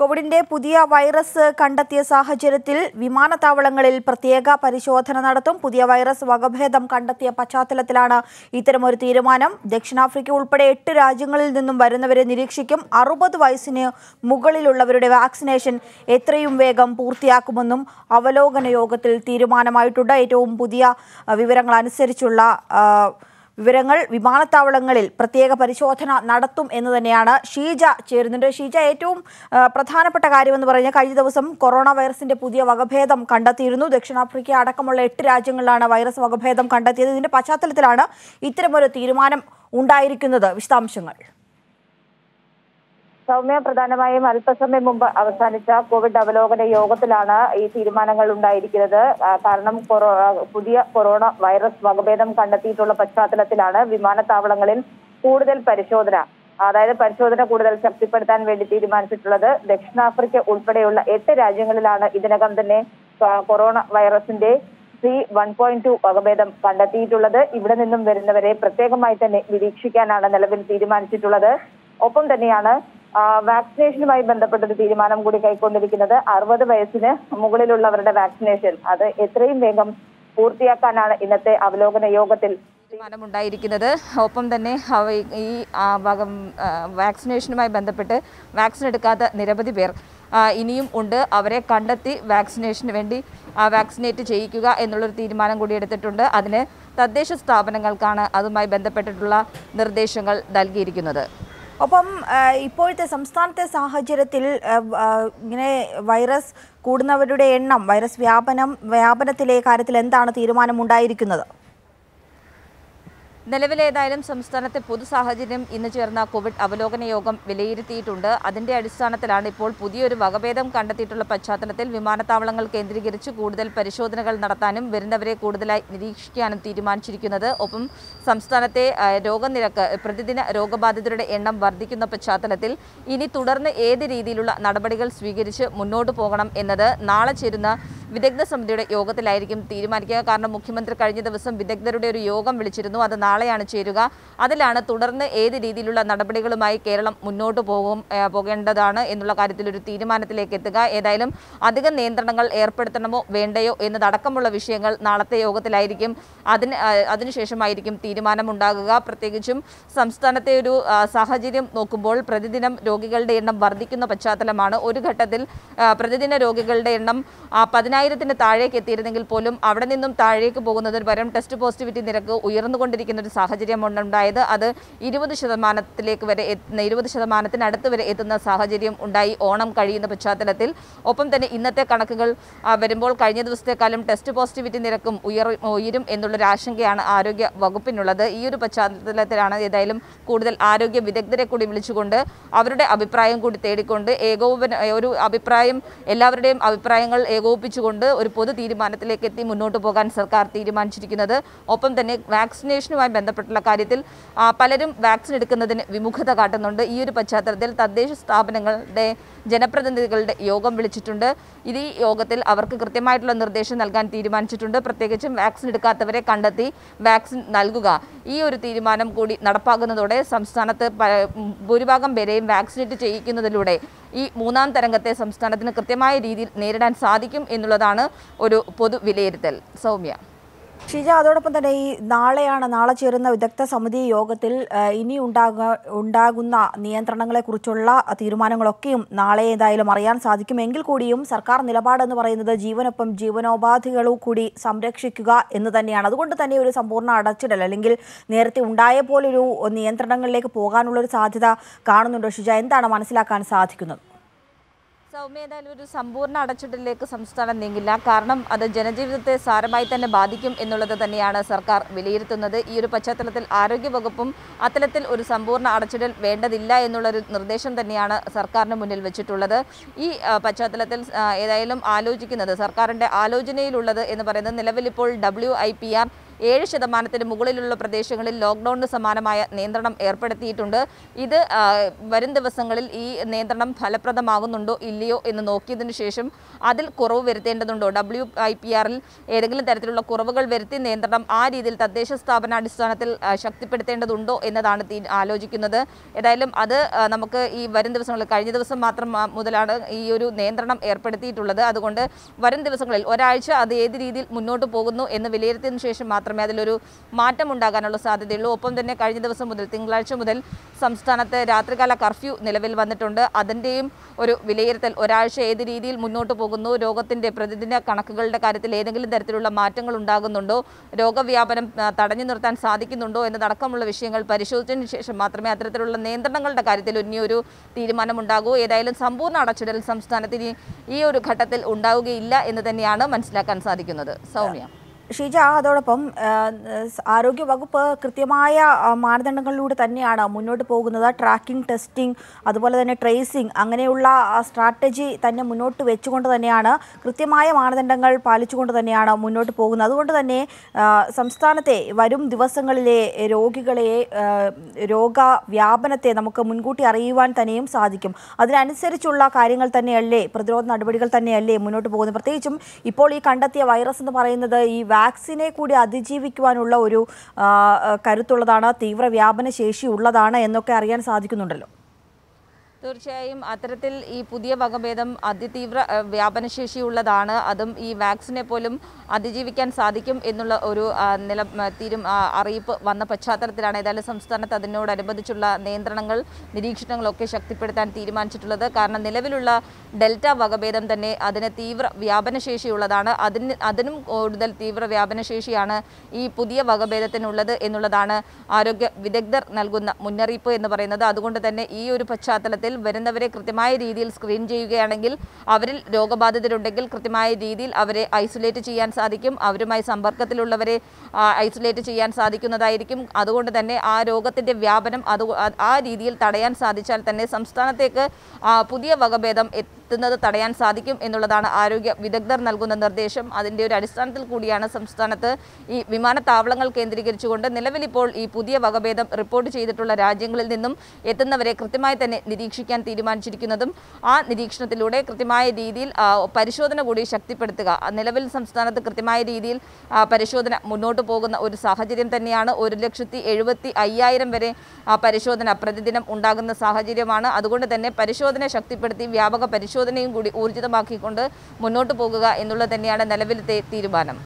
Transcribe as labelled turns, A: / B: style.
A: കോവിഡിന്റെ പുതിയ വൈറസ് കണ്ടെത്തിയ സാഹചര്യത്തിൽ വിമാനത്താവളങ്ങളിൽ പ്രത്യേക പരിശോധന നടത്തും. പുതിയ വൈറസ് വകഭേദം കണ്ടെത്തിയ പശ്ചാത്തലത്തിലാണ് ഇത്തരമൊരു തീരുമാനം. ദക്ഷിണാഫ്രിക്ക ഉൾപ്പെടെ 8 രാജ്യങ്ങളിൽ നിന്നും വരുന്നവരെ നിരീക്ഷിക്കും. 60 വയസ്സിന് മുകളിലുള്ളവരുടെ വാക്സിനേഷൻ എത്രയും വേഗം പൂർത്തിയാക്കുമെന്നും അവലോകന യോഗത്തിൽ തീരുമാനമായിട്ടുണ്ട്. ഏറ്റവും പുതിയ വിവരങ്ങൾ അനുസരിച്ചുള്ള വിമാനത്താവളങ്ങളിൽ പ്രത്യേക പരിശോധന നടത്തും എന്ന് തന്നെയാണ്. ഷീജ ചേരുന്നുണ്ട്. ഷീജ, ഏറ്റവും പ്രധാനപ്പെട്ട കാര്യമെന്ന് പറഞ്ഞാൽ കഴിഞ്ഞ ദിവസം കൊറോണ വൈറസിന്റെ പുതിയ വകഭേദം കണ്ടെത്തിയിരുന്നു. ദക്ഷിണാഫ്രിക്ക അടക്കമുള്ള 8 രാജ്യങ്ങളിലാണ് വൈറസ് വകഭേദം കണ്ടെത്തിയത്. ഇതിന്റെ പശ്ചാത്തലത്തിലാണ് ഇത്തരമൊരു തീരുമാനം ഉണ്ടായിരിക്കുന്നത്. വിശദാംശങ്ങൾ.
B: സൗമ്യ, പ്രധാനമായും അല്പസമയം മുമ്പ് അവസാനിച്ച കോവിഡ് അവലോകന യോഗത്തിലാണ് ഈ തീരുമാനങ്ങൾ ഉണ്ടായിരിക്കുന്നത്. കാരണം പുതിയ കൊറോണ വൈറസ് വകഭേദം കണ്ടെത്തിയിട്ടുള്ള പശ്ചാത്തലത്തിലാണ് വിമാനത്താവളങ്ങളിൽ കൂടുതൽ പരിശോധന കൂടുതൽ ശക്തിപ്പെടുത്താൻ വേണ്ടി തീരുമാനിച്ചിട്ടുള്ളത്. ദക്ഷിണാഫ്രിക്ക ഉൾപ്പെടെയുള്ള 8 രാജ്യങ്ങളിലാണ് ഇതിനകം തന്നെ കൊറോണ വൈറസിന്റെ C1.2 വകഭേദം കണ്ടെത്തിയിട്ടുള്ളത്. ഇവിടെ നിന്നും വരുന്നവരെ പ്രത്യേകമായി തന്നെ നിരീക്ഷിക്കാനാണ് നിലവിൽ തീരുമാനിച്ചിട്ടുള്ളത്. ഒപ്പം തന്നെയാണ് വാക്സിനേഷനുമായി ബന്ധപ്പെട്ടൊരു തീരുമാനം കൂടി കൈക്കൊണ്ടിരിക്കുന്നത്. 60 വയസ്സിന് മുകളിലുള്ളവരുടെ വാക്സിനേഷൻ അത് എത്രയും വേഗം പൂർത്തിയാക്കാനാണ് ഇന്നത്തെ അവലോകന യോഗത്തിൽ
C: തീരുമാനമുണ്ടായിരിക്കുന്നത്. ഒപ്പം തന്നെ ഈ വാക്സിനേഷനുമായി ബന്ധപ്പെട്ട് വാക്സിൻ എടുക്കാത്ത നിരവധി പേർ ഇനിയും ഉണ്ട്. അവരെ കണ്ടെത്തി വാക്സിനേഷന് വേണ്ടി വാക്സിനേറ്റ് ചെയ്യിക്കുക എന്നുള്ളൊരു തീരുമാനം കൂടി എടുത്തിട്ടുണ്ട്. അതിന് തദ്ദേശ സ്ഥാപനങ്ങൾക്കാണ് അതുമായി ബന്ധപ്പെട്ടിട്ടുള്ള നിർദ്ദേശങ്ങൾ നൽകിയിരിക്കുന്നത്.
A: ഒപ്പം ഇപ്പോഴത്തെ സംസ്ഥാനത്തെ സാഹചര്യത്തിൽ ഇങ്ങനെ വൈറസ് കൂടുന്നവരുടെ എണ്ണം, വൈറസ് വ്യാപനത്തിലെ കാര്യത്തിൽ എന്താണ് തീരുമാനമുണ്ടായിരിക്കുന്നത്?
C: നിലവിലേതായാലും സംസ്ഥാനത്തെ പൊതു സാഹചര്യം ഇന്ന് ചേർന്ന കോവിഡ് അവലോകന യോഗം വിലയിരുത്തിയിട്ടുണ്ട്. അതിന്റെ അടിസ്ഥാനത്തിലാണ് ഇപ്പോൾ പുതിയൊരു വകഭേദം കണ്ടെത്തിയിട്ടുള്ള പശ്ചാത്തലത്തിൽ വിമാനത്താവളങ്ങൾ കേന്ദ്രീകരിച്ച് കൂടുതൽ പരിശോധനകൾ നടത്താനും വരുന്നവരെ കൂടുതലായി നിരീക്ഷിക്കാനും തീരുമാനിച്ചിരിക്കുന്നത്. ഒപ്പം സംസ്ഥാനത്തെ രോഗനിരക്ക്, പ്രതിദിന രോഗബാധിതരുടെ എണ്ണം വർദ്ധിക്കുന്ന പശ്ചാത്തലത്തിൽ ഇനി തുടർന്ന് ഏത് രീതിയിലുള്ള നടപടികൾ സ്വീകരിച്ച് മുന്നോട്ട് പോകണം എന്നത് നാളെ ചേരുന്ന വിദഗ്ധ സമിതിയുടെ യോഗത്തിലായിരിക്കും തീരുമാനിക്കുക. കാരണം മുഖ്യമന്ത്രി കഴിഞ്ഞ ദിവസം വിദഗ്ധരുടെ ഒരു യോഗം വിളിച്ചിരുന്നു. അത് നാളെയാണ് ചേരുക. അതിലാണ് തുടർന്ന് ഏത് രീതിയിലുള്ള നടപടികളുമായി കേരളം മുന്നോട്ട് പോകേണ്ടതാണ് എന്നുള്ള കാര്യത്തിൽ ഒരു തീരുമാനത്തിലേക്ക് എത്തുക. ഏതായാലും അധിക നിയന്ത്രണങ്ങൾ ഏർപ്പെടുത്തണമോ വേണ്ടയോ എന്നതടക്കമുള്ള വിഷയങ്ങൾ നാളത്തെ യോഗത്തിലായിരിക്കും. അതിനുശേഷമായിരിക്കും തീരുമാനമുണ്ടാകുക. പ്രത്യേകിച്ചും സംസ്ഥാനത്തെ ഒരു സാഹചര്യം നോക്കുമ്പോൾ പ്രതിദിനം രോഗികളുടെ എണ്ണം വർദ്ധിക്കുന്ന പശ്ചാത്തലമാണ്. ഒരു ഘട്ടത്തിൽ പ്രതിദിന രോഗികളുടെ എണ്ണം 10,000-ന് താഴേക്ക് എത്തിയിരുന്നെങ്കിൽ പോലും അവിടെ നിന്നും താഴേക്ക് പോകുന്നതിന് പകരം ടെസ്റ്റ് പോസിറ്റിവിറ്റി നിരക്ക് ഉയർന്നുകൊണ്ടിരിക്കുന്ന ഒരു സാഹചര്യമാണ് ഉണ്ടായത്. അത് 20%-ത്തിനടുത്ത് വരെ എത്തുന്ന സാഹചര്യം ഉണ്ടായി ഓണം കഴിയുന്ന പശ്ചാത്തലത്തിൽ. ഒപ്പം തന്നെ ഇന്നത്തെ കണക്കുകൾ വരുമ്പോൾ കഴിഞ്ഞ ദിവസത്തെക്കാളും ടെസ്റ്റ് പോസിറ്റിവിറ്റി നിരക്കും ഉയരും എന്നുള്ളൊരു ആശങ്കയാണ് ആരോഗ്യ വകുപ്പിനുള്ളത്. ഈ ഒരു പശ്ചാത്തലത്തിലാണ് ഏതായാലും കൂടുതൽ ആരോഗ്യ വിദഗ്ധരെ കൂടി വിളിച്ചുകൊണ്ട് അവരുടെ അഭിപ്രായം കൂടി തേടിക്കൊണ്ട് എല്ലാവരുടെയും അഭിപ്രായങ്ങൾ ഏകോപിപ്പിച്ചുകൊണ്ട് ഒരു പൊതു തീരുമാനത്തിലേക്ക് എത്തി മുന്നോട്ട് പോകാൻ സർക്കാർ തീരുമാനിച്ചിരിക്കുന്നത്. ഒപ്പം തന്നെ വാക്സിനേഷനുമായി ബന്ധപ്പെട്ടുള്ള കാര്യത്തിൽ പലരും വാക്സിൻ എടുക്കുന്നതിന് വിമുഖത കാട്ടുന്നുണ്ട്. ഈ ഒരു പശ്ചാത്തലത്തിൽ തദ്ദേശ സ്ഥാപനങ്ങളുടെ ജനപ്രതിനിധികളുടെ യോഗം വിളിച്ചിട്ടുണ്ട്. ഈ യോഗത്തിൽ അവർക്ക് കൃത്യമായിട്ടുള്ള നിർദ്ദേശം നൽകാൻ തീരുമാനിച്ചിട്ടുണ്ട്. പ്രത്യേകിച്ചും വാക്സിൻ എടുക്കാത്തവരെ കണ്ടെത്തി വാക്സിൻ നൽകുക. ഈ ഒരു തീരുമാനം കൂടി നടപ്പാകുന്നതോടെ സംസ്ഥാനത്ത് ഭൂരിഭാഗം പേരെയും വാക്സിനേറ്റ് ചെയ്യിക്കുന്നതിലൂടെ ഈ 3ാം തരംഗത്തെ സംസ്ഥാനത്തിന് കൃത്യമായ രീതിയിൽ നേരിടാൻ സാധിക്കും എന്നുള്ളതാണ് ഒരു പൊതു വിലയിരുത്തൽ. സൗമ്യ.
A: ഷീജ, അതോടൊപ്പം തന്നെ നാളെ ചേരുന്ന വിദഗ്ധ സമിതി യോഗത്തിൽ ഇനി ഉണ്ടാകുന്ന നിയന്ത്രണങ്ങളെക്കുറിച്ചുള്ള തീരുമാനങ്ങളൊക്കെയും നാളെ ഏതായാലും അറിയാൻ സാധിക്കും. എങ്കിൽ കൂടിയും സർക്കാർ നിലപാടെന്ന് പറയുന്നത് ജീവനൊപ്പം ജീവനോപാധികളും കൂടി സംരക്ഷിക്കുക എന്ന് തന്നെയാണ്. അതുകൊണ്ട് തന്നെ ഒരു സമ്പൂർണ്ണ അടച്ചിടൽ അല്ലെങ്കിൽ നേരത്തെ ഉണ്ടായ പോലൊരു നിയന്ത്രണങ്ങളിലേക്ക് പോകാനുള്ളൊരു സാധ്യത കാണുന്നുണ്ടോ ഷീജ? എന്താണ് മനസ്സിലാക്കാൻ സാധിക്കുന്നത്?
C: സൗമ്യ, ഏതായാലും ഒരു സമ്പൂർണ്ണ അടച്ചിടലിലേക്ക് സംസ്ഥാനം നീങ്ങില്ല. കാരണം അത് ജനജീവിതത്തെ സാരമായി തന്നെ ബാധിക്കും എന്നുള്ളത് തന്നെയാണ് സർക്കാർ വിലയിരുത്തുന്നത്. ഈ ഒരു പശ്ചാത്തലത്തിൽ ആരോഗ്യവകുപ്പും അത്തരത്തിൽ ഒരു സമ്പൂർണ്ണ അടച്ചിടൽ വേണ്ടതില്ല എന്നുള്ളൊരു നിർദ്ദേശം തന്നെയാണ് സർക്കാരിന് മുന്നിൽ വെച്ചിട്ടുള്ളത്. ഈ പശ്ചാത്തലത്തിൽ ഏതായാലും സർക്കാരിൻ്റെ ആലോചനയിലുള്ളത് എന്ന് പറയുന്നത് നിലവിലിപ്പോൾ WIPR 7% മുകളിലുള്ള പ്രദേശങ്ങളിൽ ലോക്ക്ഡൌണിന് സമാനമായ നിയന്ത്രണം ഏർപ്പെടുത്തിയിട്ടുണ്ട്. ഇത് വരും ദിവസങ്ങളിൽ ഈ നിയന്ത്രണം ഫലപ്രദമാകുന്നുണ്ടോ ഇല്ലയോ എന്ന് നോക്കിയതിനു ശേഷം അതിൽ കുറവ് വരുത്തേണ്ടതുണ്ടോ, WIPR-ൽ ഏതെങ്കിലും തരത്തിലുള്ള കുറവുകൾ വരുത്തി നിയന്ത്രണം ആ രീതിയിൽ തദ്ദേശ സ്ഥാപനാടിസ്ഥാനത്തിൽ ശക്തിപ്പെടുത്തേണ്ടതുണ്ടോ എന്നതാണ് ആലോചിക്കുന്നത്. ഏതായാലും അത് നമുക്ക് ഈ വരും ദിവസങ്ങളിൽ, കഴിഞ്ഞ ദിവസം മാത്രം മുതലാണ് ഈ ഒരു നിയന്ത്രണം ഏർപ്പെടുത്തിയിട്ടുള്ളത്. അതുകൊണ്ട് വരും ദിവസങ്ങളിൽ ഒരാഴ്ച അത് ഏത് രീതിയിൽ മുന്നോട്ട് പോകുന്നു എന്ന് വിലയിരുത്തിയതിനു ശേഷം മാത്രമേ അതിലൊരു മാറ്റം ഉണ്ടാകാനുള്ള സാധ്യതയുള്ളൂ. ഒപ്പം തന്നെ കഴിഞ്ഞ ദിവസം മുതൽ, തിങ്കളാഴ്ച മുതൽ സംസ്ഥാനത്ത് രാത്രികാല കർഫ്യൂ നിലവിൽ വന്നിട്ടുണ്ട്. അതിൻ്റെയും ഒരു വിലയിരുത്തൽ, ഒരാഴ്ച ഏത് രീതിയിൽ മുന്നോട്ട് പോകുന്നു, രോഗത്തിൻ്റെ പ്രതിദിന കണക്കുകളുടെ കാര്യത്തിൽ ഏതെങ്കിലും തരത്തിലുള്ള മാറ്റങ്ങൾ ഉണ്ടാകുന്നുണ്ടോ, രോഗവ്യാപനം തടഞ്ഞു നിർത്താൻ സാധിക്കുന്നുണ്ടോ എന്നതടക്കമുള്ള വിഷയങ്ങൾ പരിശോധിച്ചതിന് ശേഷം മാത്രമേ അത്തരത്തിലുള്ള നിയന്ത്രണങ്ങളുടെ കാര്യത്തിൽ ഇനിയൊരു തീരുമാനമുണ്ടാകൂ. ഏതായാലും സമ്പൂർണ്ണ അടച്ചിടൽ സംസ്ഥാനത്തിന് ഈ ഒരു ഘട്ടത്തിൽ ഉണ്ടാവുകയില്ല എന്ന് തന്നെയാണ് മനസ്സിലാക്കാൻ സാധിക്കുന്നത്. സൗമ്യ.
A: ഷീജ, അതോടൊപ്പം ആരോഗ്യവകുപ്പ് കൃത്യമായ മാനദണ്ഡങ്ങളിലൂടെ തന്നെയാണ് മുന്നോട്ട് പോകുന്നത്. ട്രാക്കിംഗ്, ടെസ്റ്റിംഗ്, അതുപോലെ തന്നെ ട്രേസിംഗ്, അങ്ങനെയുള്ള സ്ട്രാറ്റജി തന്നെ മുന്നോട്ട് വെച്ചുകൊണ്ട് തന്നെയാണ്, കൃത്യമായ മാനദണ്ഡങ്ങൾ പാലിച്ചുകൊണ്ട് തന്നെയാണ് മുന്നോട്ട് പോകുന്നത്. അതുകൊണ്ട് തന്നെ സംസ്ഥാനത്തെ വരും ദിവസങ്ങളിലെ രോഗികളെ, രോഗവ്യാപനത്തെ നമുക്ക് മുൻകൂട്ടി അറിയുവാൻ തന്നെയും സാധിക്കും. അതിനനുസരിച്ചുള്ള കാര്യങ്ങൾ തന്നെയല്ലേ, പ്രതിരോധ നടപടികൾ തന്നെയല്ലേ മുന്നോട്ട് പോകുന്നത്? പ്രത്യേകിച്ചും ഇപ്പോൾ ഈ കണ്ടെത്തിയ വൈറസ് എന്ന് പറയുന്നത് ഈ വാക്സിനെ കൂടി അതിജീവിക്കുവാനുള്ള ഒരു കരുത്തുള്ളതാണ്, തീവ്ര വ്യാപന ശേഷി ഉള്ളതാണ് എന്നൊക്കെ അറിയാൻ സാധിക്കുന്നുണ്ടല്ലോ.
C: തീർച്ചയായും അത്തരത്തിൽ ഈ പുതിയ വകഭേദം അതിതീവ്ര വ്യാപനശേഷിയുള്ളതാണ്. അതും ഈ വാക്സിനെ പോലും അതിജീവിക്കാൻ സാധിക്കും എന്നുള്ള ഒരു അറിയിപ്പ് വന്ന പശ്ചാത്തലത്തിലാണ് ഏതായാലും സംസ്ഥാനത്ത് അതിനോടനുബന്ധിച്ചുള്ള നിയന്ത്രണങ്ങൾ, നിരീക്ഷണങ്ങളൊക്കെ ശക്തിപ്പെടുത്താൻ തീരുമാനിച്ചിട്ടുള്ളത്. കാരണം നിലവിലുള്ള ഡെൽറ്റ വകഭേദം തന്നെ അതിന് തീവ്ര വ്യാപനശേഷിയുള്ളതാണ്. അതിനും കൂടുതൽ തീവ്ര വ്യാപനശേഷിയാണ് ഈ പുതിയ വകഭേദത്തിനുള്ളത് എന്നുള്ളതാണ് ആരോഗ്യ വിദഗ്ധർ നൽകുന്ന മുന്നറിയിപ്പ് എന്ന് പറയുന്നത്. അതുകൊണ്ട് തന്നെ ഈ ഒരു പശ്ചാത്തലത്തിൽ വരുന്നവരെ കൃത്യമായ രീതിയിൽ സ്ക്രീൻ ചെയ്യുകയാണെങ്കിൽ, അവരിൽ രോഗബാധിതരുണ്ടെങ്കിൽ കൃത്യമായ രീതിയിൽ അവരെ ഐസൊലേറ്റ് ചെയ്യാൻ സാധിക്കും. അവരുമായി സമ്പർക്കത്തിലുള്ളവരെ ഐസൊലേറ്റ് ചെയ്യാൻ സാധിക്കുന്നതായിരിക്കും. അതുകൊണ്ട് തന്നെ ആ രോഗത്തിൻ്റെ വ്യാപനം ആ രീതിയിൽ തടയാൻ സാധിച്ചാൽ തന്നെ സംസ്ഥാനത്തേക്ക് പുതിയ വകഭേദം എത്തുന്നത് തടയാൻ സാധിക്കും എന്നുള്ളതാണ് ആരോഗ്യ വിദഗ്ധർ നൽകുന്ന നിർദ്ദേശം. അതിൻ്റെ ഒരു അടിസ്ഥാനത്തിൽ കൂടിയാണ് സംസ്ഥാനത്ത് ഈ വിമാനത്താവളങ്ങൾ കേന്ദ്രീകരിച്ചുകൊണ്ട് നിലവിലിപ്പോൾ ഈ പുതിയ വകഭേദം റിപ്പോർട്ട് ചെയ്തിട്ടുള്ള രാജ്യങ്ങളിൽ നിന്നും എത്തുന്നവരെ കൃത്യമായി തന്നെ നിരീക്ഷിക്കാൻ തീരുമാനിച്ചിരിക്കുന്നതും ആ നിരീക്ഷണത്തിലൂടെ കൃത്യമായ രീതിയിൽ പരിശോധന കൂടി ശക്തിപ്പെടുത്തുക. നിലവിൽ സംസ്ഥാനത്ത് കൃത്യമായ രീതിയിൽ പരിശോധന മുന്നോട്ട് പോകുന്ന ഒരു സാഹചര്യം തന്നെയാണ്. 1,75,000 വരെ പരിശോധന പ്രതിദിനം ഉണ്ടാകുന്ന സാഹചര്യമാണ്. അതുകൊണ്ട് തന്നെ പരിശോധന ശക്തിപ്പെടുത്തി വ്യാപക പരിശോധനയും കൂടി ഊർജിതമാക്കിക്കൊണ്ട് മുന്നോട്ട് പോകുക എന്നുള്ളത് തന്നെയാണ് നിലവിലത്തെ തീരുമാനം.